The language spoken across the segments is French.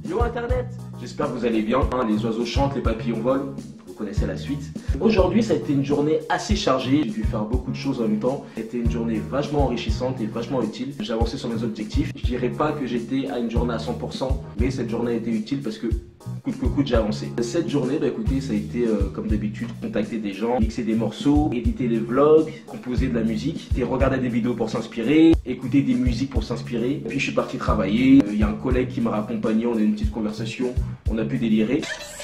Yo Internet, j'espère que vous allez bien, les oiseaux chantent, les papillons volent, vous connaissez la suite. Aujourd'hui ça a été une journée assez chargée, j'ai dû faire beaucoup de choses en même temps. C'était une journée vachement enrichissante et vachement utile. J'ai avancé sur mes objectifs, je dirais pas que j'étais à une journée à 100%, mais cette journée a été utile parce que coûte que coûte j'ai avancé. Cette journée, écoutez, ça a été comme d'habitude, contacter des gens, mixer des morceaux, éditer les vlogs, composer de la musique, et regarder des vidéos pour s'inspirer, écouter des musiques pour s'inspirer. Puis je suis parti travailler, il y a un collègue qui m'a accompagné, on a eu une petite conversation, on a pu délirer.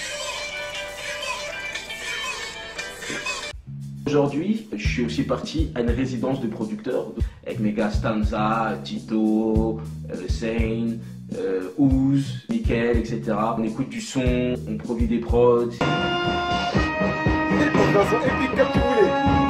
Aujourd'hui, je suis aussi parti à une résidence de producteurs avec mes gars Stanza, Tito, Zane, Ouz, Mickaël, etc. On écoute du son, on produit des prods. Des son épique comme tu voulais.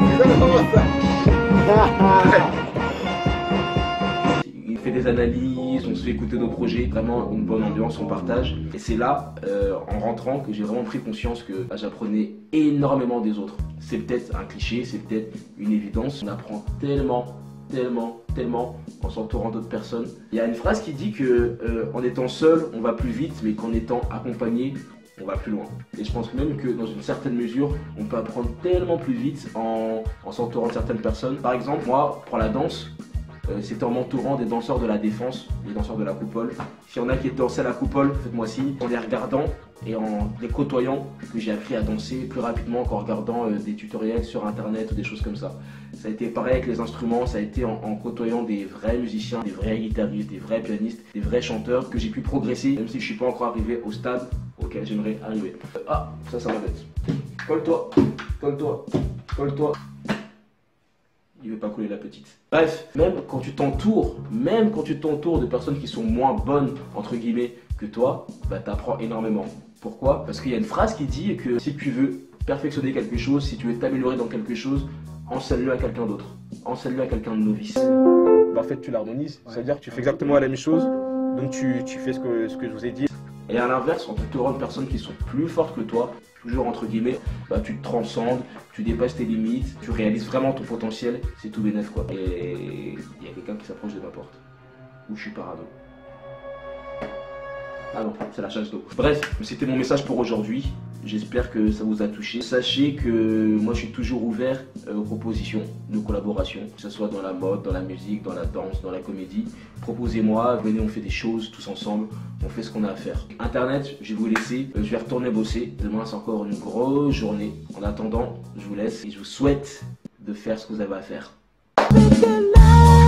Il fait des analyses, on se fait écouter nos projets, vraiment une bonne ambiance, on partage. Et c'est là, en rentrant, que j'ai vraiment pris conscience que j'apprenais énormément des autres. C'est peut-être un cliché, c'est peut-être une évidence. On apprend tellement en s'entourant d'autres personnes. Il y a une phrase qui dit que en étant seul, on va plus vite, mais qu'en étant accompagné, on va plus loin. Et je pense même que dans une certaine mesure, on peut apprendre tellement plus vite en s'entourant de certaines personnes. Par exemple, moi, pour la danse, c'était en m'entourant des danseurs de la défense, les danseurs de la coupole. S'il y en a qui dansaient à la coupole, faites-moi signe. En les regardant et en les côtoyant, que j'ai appris à danser plus rapidement qu'en regardant des tutoriels sur internet ou des choses comme ça. Ça a été pareil avec les instruments, ça a été en côtoyant des vrais musiciens, des vrais guitaristes, des vrais pianistes, des vrais chanteurs que j'ai pu progresser, même si je ne suis pas encore arrivé au stade auquel j'aimerais arriver. Ah, ça m'embête. Colle-toi, colle-toi, colle-toi. Il veut pas couler la petite. Bref, même quand tu t'entoures de personnes qui sont moins bonnes, entre guillemets, que toi, bah t'apprends énormément. Pourquoi? Parce qu'il y a une phrase qui dit que si tu veux perfectionner quelque chose, si tu veux t'améliorer dans quelque chose, enseigne-le à quelqu'un d'autre. Enseigne-le à quelqu'un de novice. Bah, en fait, tu l'harmonises. C'est-à-dire que tu fais exactement la même chose, donc tu fais ce que je vous ai dit. Et à l'inverse, en t'entourant de personnes qui sont plus fortes que toi, toujours entre guillemets, bah, tu te transcendes, tu dépasses tes limites, tu réalises vraiment ton potentiel, c'est tout bénef quoi. Et il y a quelqu'un qui s'approche de ma porte, où je suis parano. Ah non, c'est la chasse d'eau. Bref, c'était mon message pour aujourd'hui. J'espère que ça vous a touché. Sachez que moi je suis toujours ouvert aux propositions de collaboration, que ce soit dans la mode, dans la musique, dans la danse, dans la comédie. Proposez-moi, venez, on fait des choses tous ensemble, on fait ce qu'on a à faire. Internet, je vais vous laisser, je vais retourner bosser. Demain c'est encore une grosse journée. En attendant, je vous laisse et je vous souhaite de faire ce que vous avez à faire.